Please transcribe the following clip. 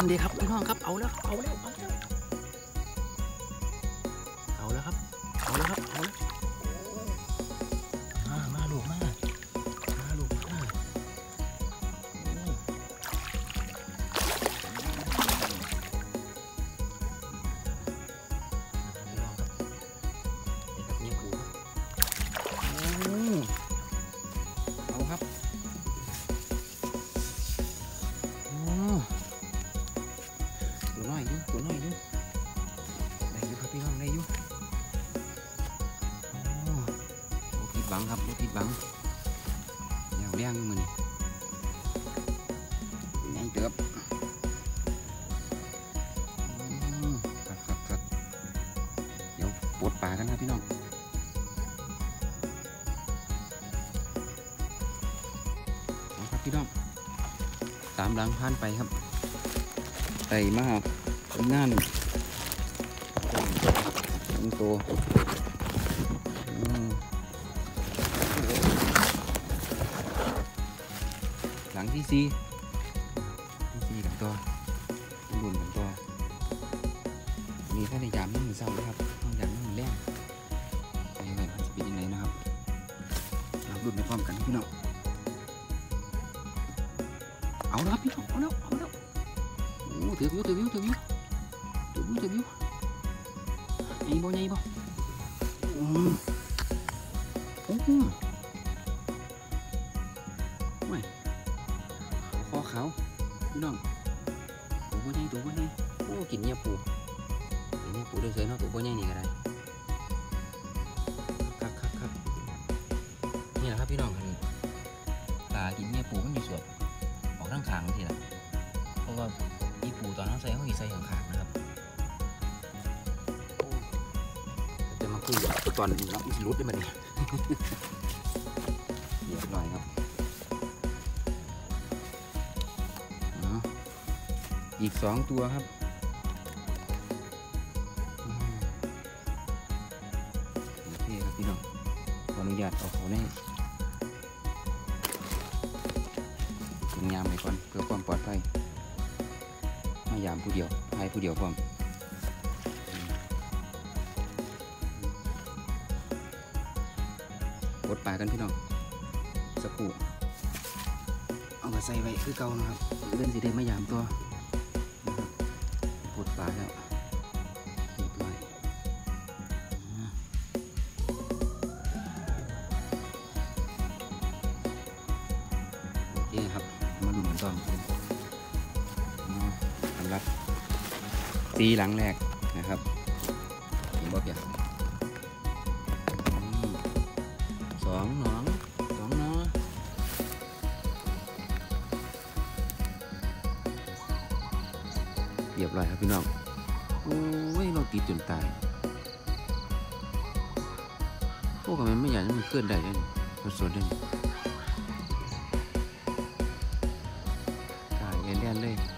ดีครับพี่น้องครับเอาแล้วเอาแล้วเอาแล้วเอาแล้วครับเอาแล้วครับเอาแล้วมาลูกมาลูกมาเอาครับตัวน้อยอยู่ได้อยู่ครับพี่น้องได้อยู่ผิดหวังครับผิดหวังเดี๋ยวเลี้ยงมันใหญ่เติบครับเดี๋ยวปวดปลากันครับพี่น้องครับพี่น้องตามหลังผ่านไปครับไต่มากงานตัวหลังที่สี่กับตัวบุญกับตัวมีแค่ในยามนี่มือเศร้านะครับต้องยามนี่มือแรงไปยังไงมันจะเป็นยังไงนะครับเราดุนไปพร้อมกันพี่น้องเอาแล้วครับพี่น้องเอาแล้วโอ้ถือวิวไงบ่ไม่คอขาวพี่น้องตัวบ่ใหญ่โอ้กินเนี่ยปูด้วยเสือเนาะตัวบ่ใหญ่นี่ก็ได้ครับนี่แหละครับพี่น้องตากินเนี่ยปูมันอยู่ส่วนออกข้างขางทีละเพราะว่าอีปูตอนนั้นใส่เขาใส่ข้างขางนะครับจะมาคุยตอนรับอิสรุดได้ไหมเนี่ยเรียบร้อยครับอีก2 ตัวครับโอเคครับพี่น้องขออนุญาตเอาเขาแน่ถึงยามไปก่อนเพื่อความปลอดภัยมายามผู้เดียวพายผู้เดียวพร้อมกดปลากันพี่น้องสักครู่เอามาใส่ไว้คือเก่านะครับเล่นสีแดงมายามตัวกดปลาแล้วเรียบร้อยโอเคครับมาดูเหมือนตอนสำหรับตีหลังแรกนะครับเห็นบ่เพียง2 หนอเรียบร้อยครับพี่น้องโอ้ยเราติดจนตายพวกมันไม่อยากให้มันเกินได้เลยสดๆเลยตายแน่นเลย